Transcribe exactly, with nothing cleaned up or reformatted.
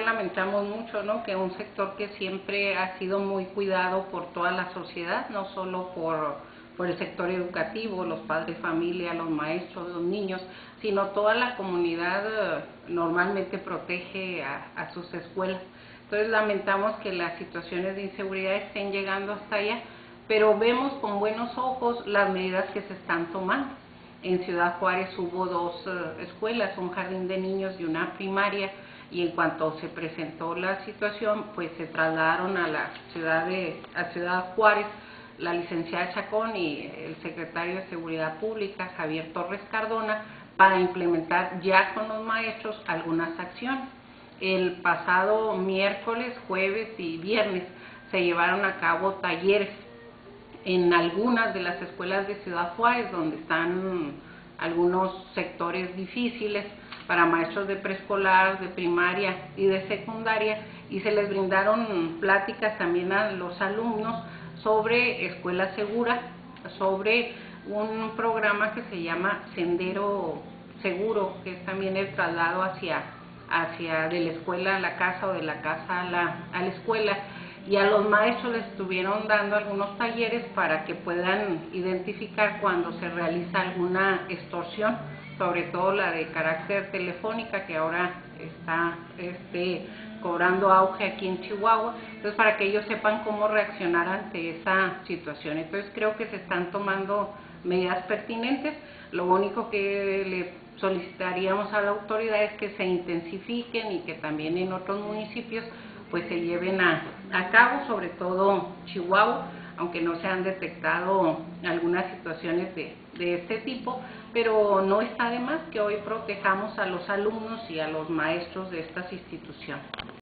lugar lamentamos mucho, ¿no?, que un sector que siempre ha sido muy cuidado por toda la sociedad, no solo por, por el sector educativo, los padres de familia, los maestros, los niños, sino toda la comunidad eh, normalmente protege a, a sus escuelas. Entonces lamentamos que las situaciones de inseguridad estén llegando hasta allá, pero vemos con buenos ojos las medidas que se están tomando. En Ciudad Juárez hubo dos uh, escuelas, un jardín de niños y una primaria, y en cuanto se presentó la situación, pues se trasladaron a la ciudad de a Ciudad Juárez la licenciada Chacón y el secretario de Seguridad Pública, Javier Torres Cardona, para implementar ya con los maestros algunas acciones. El pasado miércoles, jueves y viernes se llevaron a cabo talleres en algunas de las escuelas de Ciudad Juárez, donde están algunos sectores difíciles, para maestros de preescolar, de primaria y de secundaria, y se les brindaron pláticas también a los alumnos sobre escuela segura, sobre un programa que se llama Sendero Seguro, que es también el traslado hacia, hacia de la escuela a la casa o de la casa a la, a la escuela. Y a los maestros les estuvieron dando algunos talleres para que puedan identificar cuando se realiza alguna extorsión, sobre todo la de carácter telefónica, que ahora está este, cobrando auge aquí en Chihuahua. Entonces, para que ellos sepan cómo reaccionar ante esa situación. Entonces, creo que se están tomando medidas pertinentes. Lo único que le solicitaríamos a la autoridad es que se intensifiquen y que también en otros municipios pues se lleven a, a cabo, sobre todo Chihuahua, aunque no se han detectado algunas situaciones de, de este tipo, pero no está de más que hoy protejamos a los alumnos y a los maestros de estas instituciones.